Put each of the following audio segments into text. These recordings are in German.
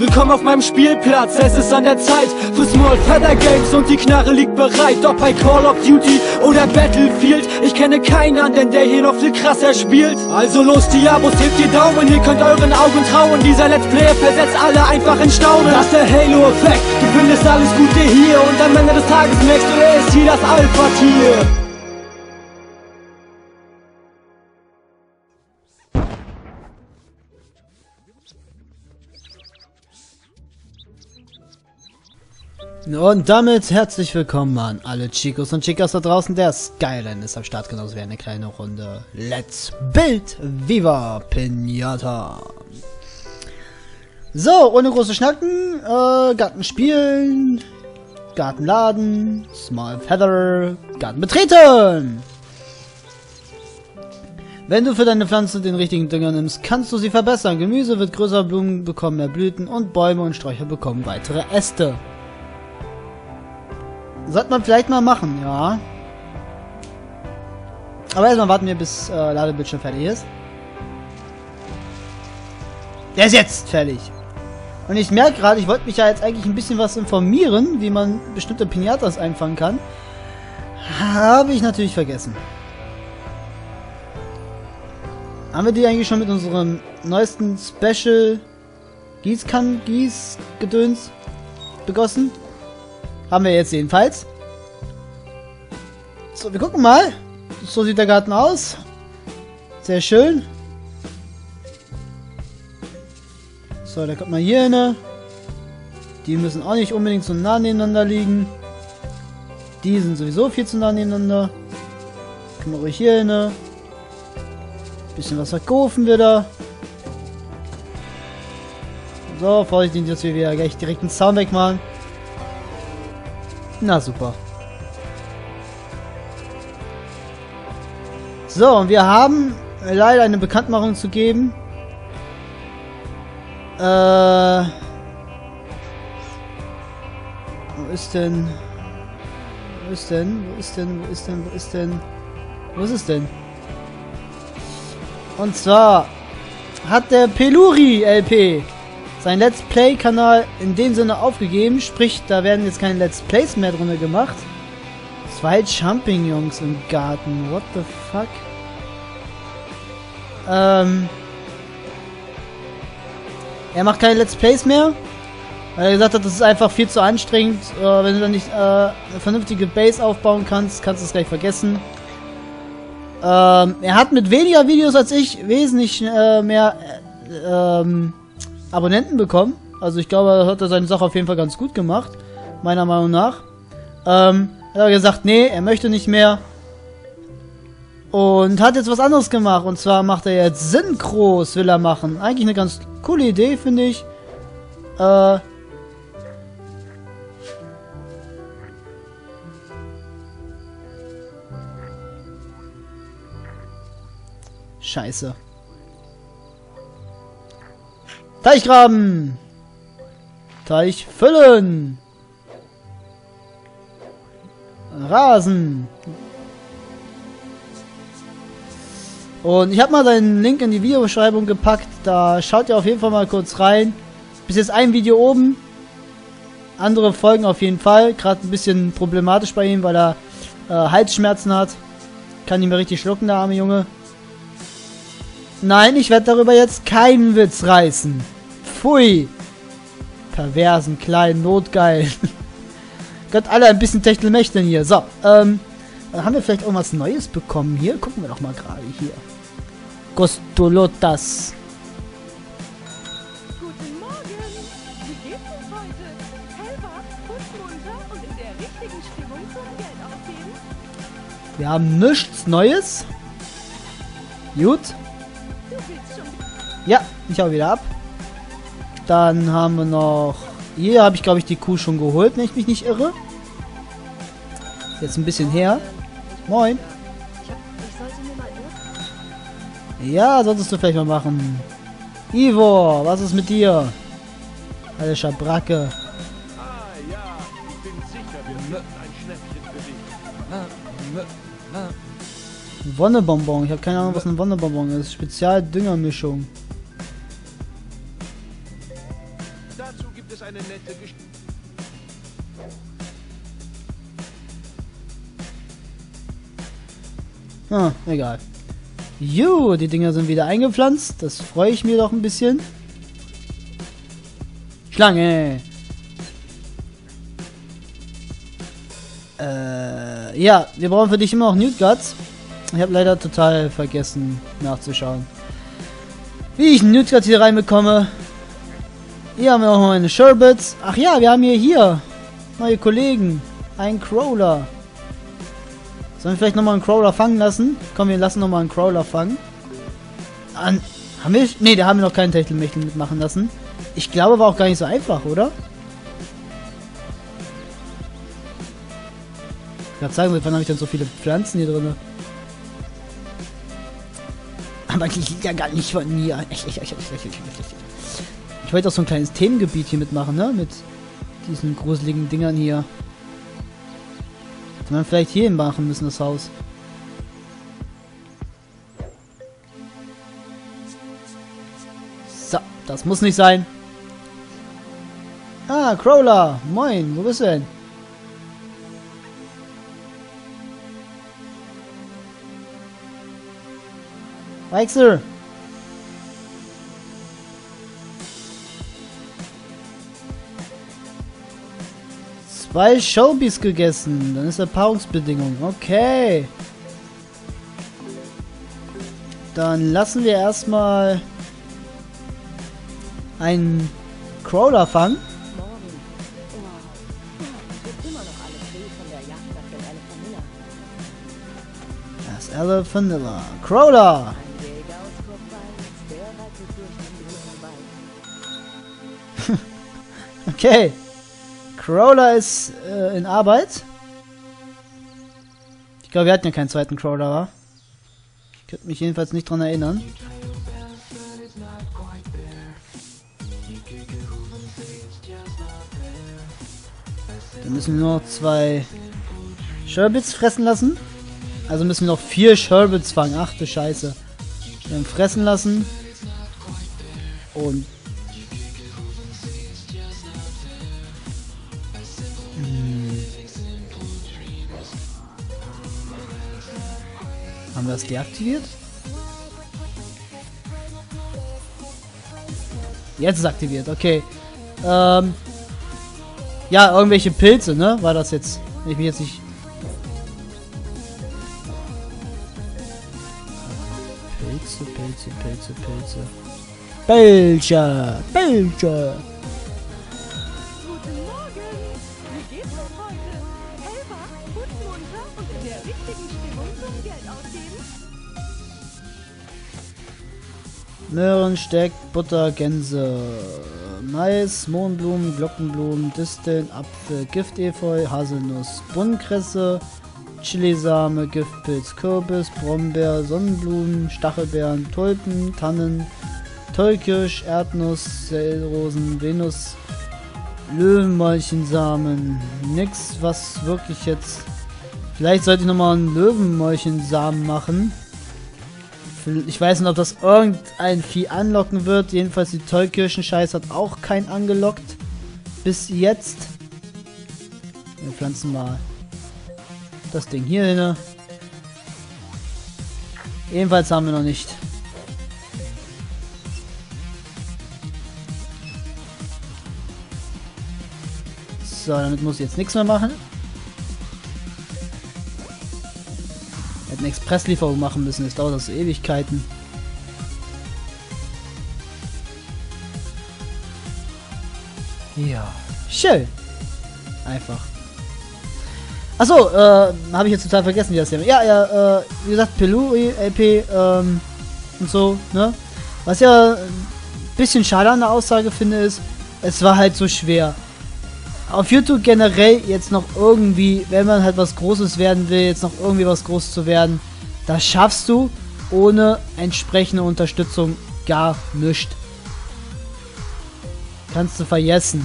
Willkommen auf meinem Spielplatz, es ist an der Zeit für Small Feather Games und die Knarre liegt bereit. Ob bei Call of Duty oder Battlefield, ich kenne keinen anderen, der hier noch viel krasser spielt. Also los Diabos, hebt die Daumen, ihr könnt euren Augen trauen. Dieser Let's Player versetzt alle einfach in Staunen. Das ist der Halo-Effekt, du findest alles Gute hier und am Ende des Tages merkst du, er ist hier das Alpha-Tier. Und damit herzlich willkommen an alle Chicos und Chicas da draußen. Der Skyline ist am Start, genauso wie eine kleine Runde Let's Build Viva Pinata. So, ohne große Schnacken, Garten spielen, Garten laden, Small Feather, Garten betreten. Wenn du für deine Pflanze den richtigen Dünger nimmst, kannst du sie verbessern. Gemüse wird größer, Blumen bekommen mehr Blüten und Bäume und Sträucher bekommen weitere Äste. Sollte man vielleicht mal machen, ja. Aber erstmal warten wir, bis Ladebildschirm fertig ist. Der ist jetzt fertig. Und ich merke gerade, ich wollte mich ja jetzt eigentlich ein bisschen was informieren, wie man bestimmte Pinatas einfangen kann. Habe ich natürlich vergessen. Haben wir die eigentlich schon mit unserem neuesten Special Gießgedöns begossen? Haben wir jetzt jedenfalls. So, wir gucken mal. So sieht der Garten aus. Sehr schön. So, da kommt mal hier hin. Die müssen auch nicht unbedingt so nah nebeneinander liegen. Die sind sowieso viel zu nah nebeneinander. Können wir ruhig hier hin. Bisschen was verkaufen wir da. So, vorsichtig, dass wir wieder gleich direkt den Zaun wegmachen. Na super. So, und wir haben leider eine Bekanntmachung zu geben. Wo ist denn? Wo ist denn? Wo ist denn? Wo ist denn? Wo ist denn? Wo ist es denn? Und zwar hat der Peluri LP sein Let's Play-Kanal in dem Sinne aufgegeben, sprich, da werden jetzt keine Let's Plays mehr drin gemacht. 2 Champignons im Garten, what the fuck? Er macht keine Let's Plays mehr, weil er gesagt hat, das ist einfach viel zu anstrengend. Wenn du dann nicht eine vernünftige Base aufbauen kannst, kannst du es gleich vergessen. Er hat mit weniger Videos als ich wesentlich mehr Abonnenten bekommen. Also ich glaube, er hat seine Sache auf jeden Fall ganz gut gemacht. Meiner Meinung nach. Hat er gesagt, nee, er möchte nicht mehr. Und hat jetzt was anderes gemacht. Und zwar macht er jetzt Synchros, will er machen. Eigentlich eine ganz coole Idee, finde ich. Scheiße. Teichgraben. Teich füllen. Rasen. Und ich habe mal seinen Link in die Videobeschreibung gepackt. Da schaut ihr auf jeden Fall mal kurz rein. Bis jetzt ein Video oben. Andere Folgen auf jeden Fall. Gerade ein bisschen problematisch bei ihm, weil er Halsschmerzen hat. Kann nicht mehr richtig schlucken, der arme Junge. Nein, ich werde darüber jetzt keinen Witz reißen. Pfui. Perversen, kleinen, notgeil. Gott, alle ein bisschen Techtelmächteln hier. So, haben wir vielleicht irgendwas Neues bekommen hier? Gucken wir doch mal gerade hier. Gostolotas. Guten Morgen. Wie geht's uns heute? Hellwach, munter und in der richtigen Stimmung zum Geld ausgeben? Wir haben nichts Neues. Gut. Ja, ich hau wieder ab. Dann haben wir noch... Hier habe ich, glaube ich, die Kuh schon geholt, wenn ich mich nicht irre. Jetzt ein bisschen her. Moin. Ja, solltest du vielleicht mal machen. Ivor, was ist mit dir? Alle Schabracke. Ah ja, ich bin sicher, wir finden ein Schnäppchen für dich. Wonnebonbon. Ich habe keine Ahnung, was ein Wonnebonbon ist. Spezialdüngermischung. gibt es eine nette Geschichte. Egal. Jo, die Dinger sind wieder eingepflanzt. Das freue ich mir doch ein bisschen. Schlange. Ja, wir brauchen für dich immer noch Newt Guts. Ich habe leider total vergessen nachzuschauen, wie ich Newt Guts hier reinbekomme. Hier haben wir auch noch eine Sherbets. Ach ja, wir haben hier neue Kollegen. Ein Crawler. Sollen wir vielleicht nochmal einen Crawler fangen lassen? Komm, wir lassen nochmal einen Crawler fangen. Haben wir... Ne, da haben wir noch keinen Techtelmechtel mitmachen lassen. Ich glaube, war auch gar nicht so einfach, oder? Ich kann sagen, wann habe ich denn so viele Pflanzen hier drin? Aber die sind ja gar nicht von mir. Ich wollte auch so ein kleines Themengebiet hier mitmachen, ne? Mit diesen gruseligen Dingern hier. Hätte man vielleicht hier machen müssen, das Haus. So, das muss nicht sein. Ah, Crawler. Moin, wo bist du denn? Weixer. Zwei Shelbys gegessen. Dann ist Paarungsbedingung. Okay. Dann lassen wir erstmal einen Crawler fangen. Morgen. Wow. Es wird immer noch alles weh von der Jagd nach dem Elefanilla. Das Elefanilla. Crawler. Ein Jäger aus Kurzweil, der reitet durch den grünen Wald. Okay. Crawler ist in Arbeit. Ich glaube, wir hatten ja keinen zweiten Crawler, wa? Ich könnte mich jedenfalls nicht dran erinnern. Dann müssen wir noch 2 Sherbets fressen lassen. Also müssen wir noch 4 Sherbets fangen. Ach du Scheiße. Wir haben fressen lassen. Und haben wir das deaktiviert? Jetzt ist es aktiviert, okay. Ja, irgendwelche Pilze, ne? War das jetzt? Ich bin jetzt nicht... Pilze. Pilze. Guten Morgen. Wie geht's uns heute? Hellwach, putzmunter und in der richtigen Stimmung zum Geld ausgeben? Möhren, Steck, Butter, Gänse, Mais, Mohnblumen, Glockenblumen, Disteln, Apfel, Giftefeu, Haselnuss, Brunnenkresse, Chilisame, Giftpilz, Kürbis, Brombeer, Sonnenblumen, Stachelbeeren, Tulpen, Tannen, Tollkirsch, Erdnuss, Sellrosen, Venus, Löwenmäulchensamen. Nix, was wirklich jetzt... Vielleicht sollte ich nochmal einen Löwenmäulchensamen machen. Ich weiß nicht, ob das irgendein Vieh anlocken wird. Jedenfalls die Tollkirschen-Scheiß hat auch keinen angelockt. Bis jetzt. Wir pflanzen mal das Ding hier hin. Jedenfalls haben wir noch nicht. So, damit muss ich jetzt nichts mehr machen. Wir hätten Expresslieferung machen müssen, jetzt dauert das Ewigkeiten. Ja, schön. Einfach. Achso, habe ich jetzt total vergessen, wie das hier... Ja, wie gesagt, Peluri, LP, und so, ne? Was ja ein bisschen schade an der Aussage finde, ist, es war halt so schwer. Auf YouTube generell jetzt noch irgendwie, wenn man halt was Großes werden will, jetzt noch irgendwie was Großes zu werden, das schaffst du ohne entsprechende Unterstützung gar nicht. Kannst du vergessen.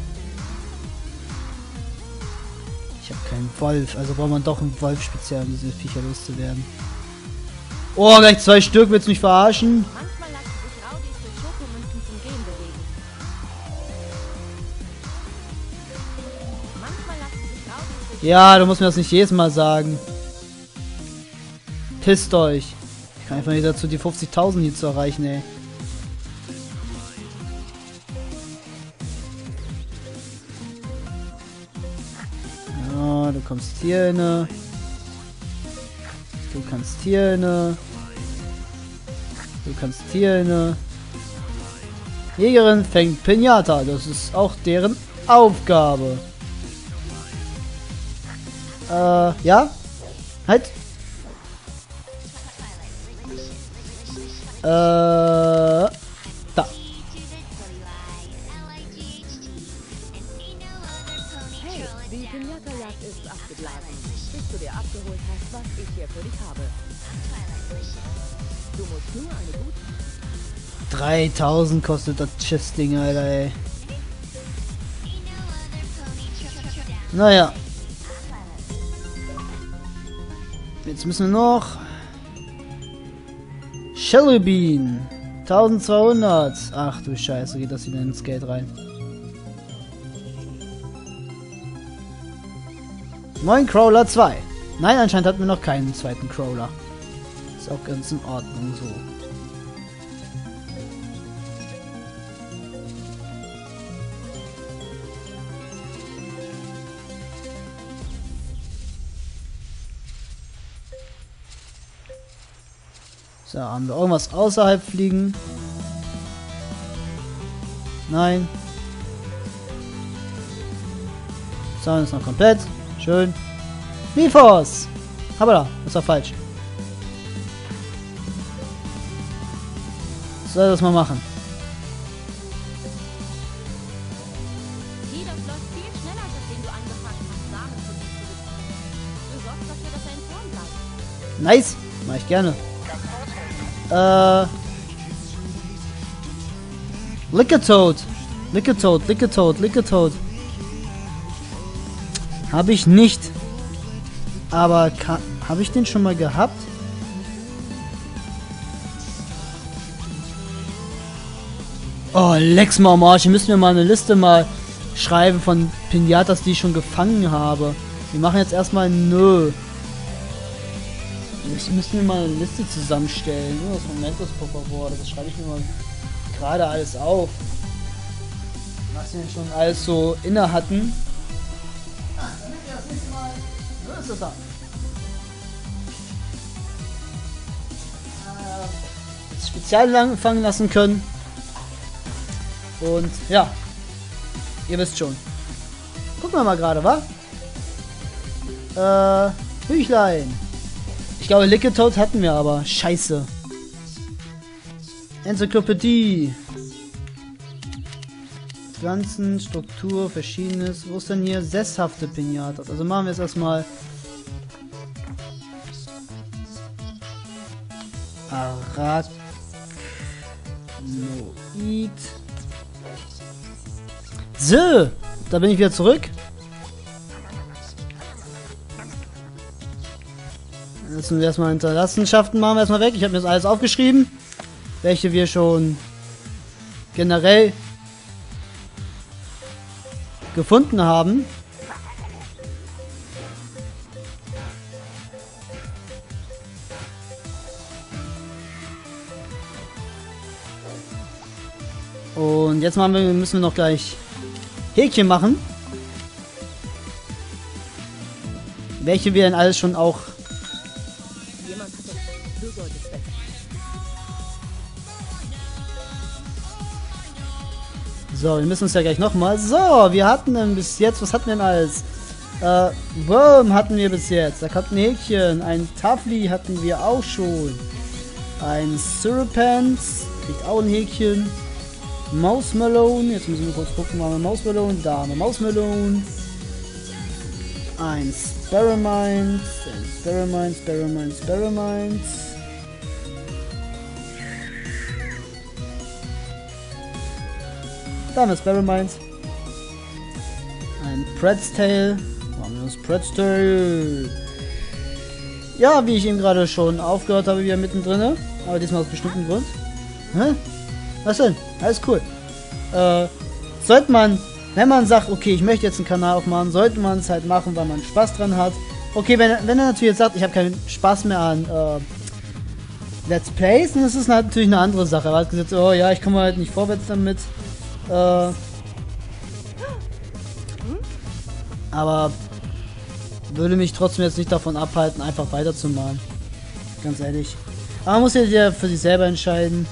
Ich habe keinen Wolf, also braucht man doch einen Wolf speziell, um diese Viecher loszuwerden. Oh, gleich 2 Stück, willst du mich verarschen? Manchmal lassen sich Raudis durch Schokomünzen zum Gehen bewegen. Ja, du musst mir das nicht jedes Mal sagen. Pisst euch. Ich kann einfach nicht dazu, die 50.000 hier zu erreichen, ey. Ja, du kommst hier hin. Du kannst hier hin. Du kannst hier hin. Jägerin fängt Pinata. Das ist auch deren Aufgabe. Ja? Halt. Da. Hey, die Pinata-Jagd ist abgeblasen. Bis du dir abgeholt hast, was ich hier für dich habe. Du musst nur eine gute... 3000 kostet das Chess-Ding, Alter, ey. Naja. Jetzt müssen wir noch... Shelly Bean. 1200. Ach du Scheiße, geht das wieder ins Geld rein. Moin Crawler 2. Nein, anscheinend hatten wir noch keinen zweiten Crawler. Ist auch ganz in Ordnung so. So, haben wir irgendwas außerhalb fliegen? Nein. Sound ist noch komplett. Schön. Mifos! Aber da, das war falsch. Soll das mal machen? Jeder läuft viel schneller, seitdem du angefangen hast, Samen zu distribuieren. Du sorgst dafür, dass er in Form bleibt. Nice! Mach ich gerne. Lickertoad. Lickertoad, Lickertoad, Lickertoad. Habe ich nicht. Aber habe ich den schon mal gehabt? Oh, Lex mal am Arsch. Ihr müsst mir mal eine Liste mal schreiben von Pinatas, die ich schon gefangen habe. Wir machen jetzt erstmal nö. Wir müssen mir mal eine Liste zusammenstellen. Nur das Momentos, por favor. Das schreibe ich mir mal gerade alles auf. Was wir denn schon alles so inne hatten. Damit wir das nächste Mal Löses haben. Jetzt spezial anfangen lassen können. Und ja. Ihr wisst schon. Gucken wir mal gerade, wa? Büchlein. Ich glaube, Lickertoad hatten wir aber. Scheiße. Enzyklopädie. Pflanzen, Struktur, Verschiedenes. Wo ist denn hier sesshafte Pinatas? Also machen wir es erstmal. Arachnoid. So, da bin ich wieder zurück. Jetzt müssen wir erstmal Hinterlassenschaften machen wir erstmal weg. Ich habe mir das alles aufgeschrieben, welche wir schon generell gefunden haben. Und jetzt müssen wir noch gleich Häkchen machen. Welche wir denn alles schon auch... Jemand hat es. Du solltest weg. So, wir müssen uns ja gleich nochmal... So, wir hatten denn bis jetzt... Was hatten wir denn alles? Worm hatten wir bis jetzt. Da kommt ein Häkchen. Ein Tafli hatten wir auch schon. Ein Serpents. Kriegt auch ein Häkchen. Mausmelone. Jetzt müssen wir kurz gucken. Haben wir Mausmelone? Da haben wir Mausmelone. Ein Sparrowmines. Sparrowmines. Da haben wir Sparrowmines. Ein Pretz-Tail. Haben wir das Pretz-Tail. Ja, wie ich eben gerade schon aufgehört habe, wieder mittendrin. Aber diesmal aus bestimmten Grund. Hä? Was denn? Alles cool. Sollte man wenn man sagt, okay, ich möchte jetzt einen Kanal aufmachen, sollte man es halt machen, weil man Spaß dran hat. Okay, wenn er natürlich jetzt sagt, ich habe keinen Spaß mehr an Let's Plays, dann ist es natürlich eine andere Sache. Er hat gesagt, oh ja, ich komme halt nicht vorwärts damit. Aber würde mich trotzdem jetzt nicht davon abhalten, einfach weiterzumachen. Ganz ehrlich. Aber man muss ja für sich selber entscheiden.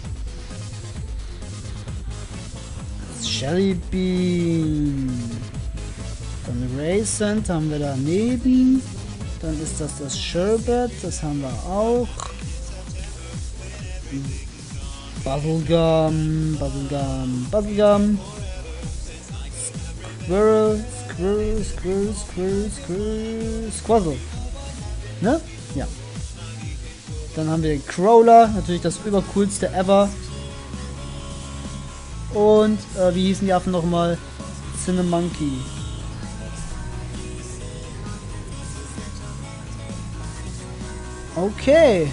Shelly Bean. Dann Racent haben wir daneben. Dann ist das Sherbet, das haben wir auch. Bubblegum. Squirrel. Ne? Ja. Dann haben wir den Crawler, natürlich das übercoolste ever. Und, wie hießen die Affen nochmal? Cinemonkey. Okay.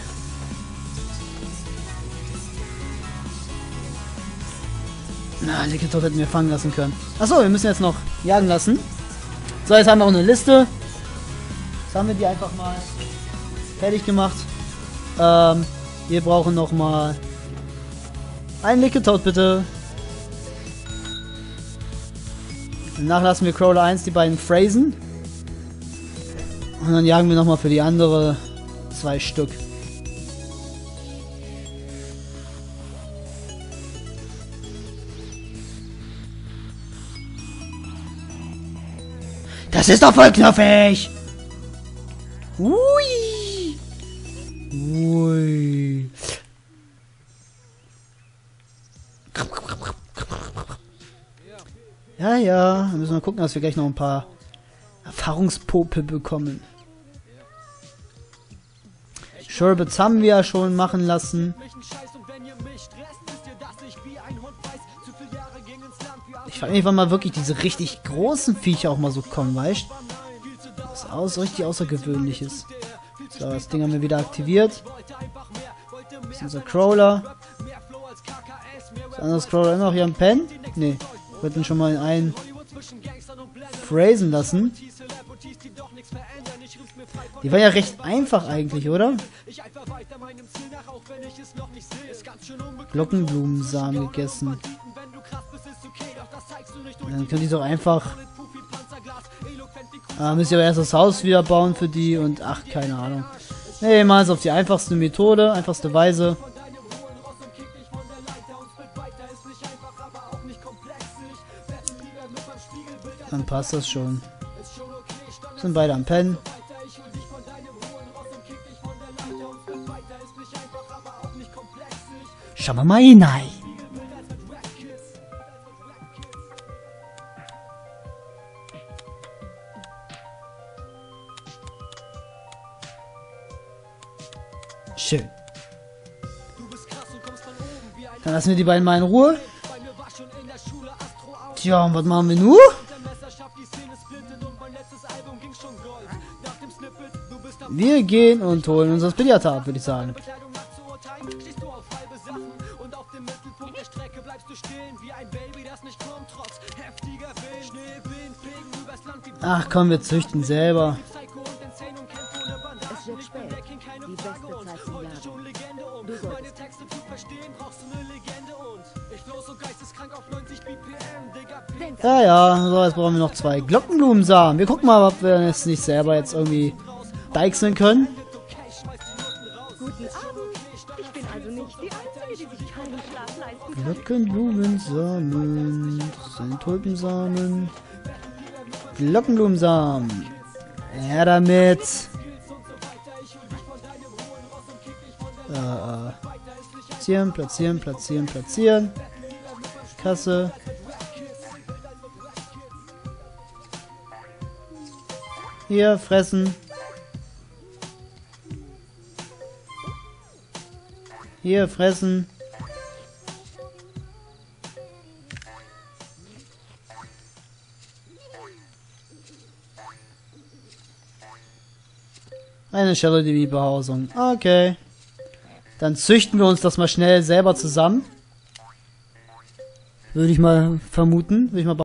Na, Lickitot hätten wir fangen lassen können. Achso, wir müssen jetzt noch jagen lassen. So, jetzt haben wir auch eine Liste. Jetzt haben wir die einfach mal fertig gemacht. Wir brauchen noch mal einen Lickitot, bitte. Danach lassen wir Crawler 1 die beiden Phrasen. Und dann jagen wir noch mal für die andere 2 Stück. Das ist doch voll knuffig! Ui! Ui! Ja, ja, wir müssen mal gucken, dass wir gleich noch ein paar Erfahrungspopel bekommen. Sherbets haben wir ja schon machen lassen. Ich frage mich, wann mal wirklich diese richtig großen Viecher auch mal so kommen, weißt du? Das ist richtig Außergewöhnliches. So, das Ding haben wir wieder aktiviert. Das ist unser Crawler. Das andere Crawler immer noch hier am Pen? Ne, wir wollten schon mal einen phrasen lassen. Die war ja recht einfach eigentlich, oder? Glockenblumensamen gegessen. Dann könnt ihr doch einfach... müsst ihr aber erst das Haus wieder bauen für die und ach, keine Ahnung. Ne, mal es auf die einfachste Methode, einfachste Weise. Dann passt das schon. Sind beide am Pennen. Schauen wir mal hinein. Schön. Dann lassen wir die beiden mal in Ruhe. Tja, und was machen wir nun? Wir gehen und holen uns das Billardtab, würde ich sagen. Ach komm, wir züchten selber. Es wird spät. Die beste Zeit zum Jagen. Du solltest Ja, ja, so, jetzt brauchen wir noch 2 Glockenblumensamen. Wir gucken mal, ob wir es nicht selber jetzt irgendwie deichseln können. Guten Abend. Ich bin also nicht die Einzige, die sich keinen Schlaf leisten kann. Glockenblumensamen. Das sind Tulpensamen. Glockenblumensamen. Ja, damit. Platzieren, platzieren, platzieren, platzieren. Kasse. Hier, fressen. Hier, fressen. Eine Shadow-DB-Behausung. Okay. Dann züchten wir uns das mal schnell selber zusammen. Würde ich mal vermuten. Würde ich mal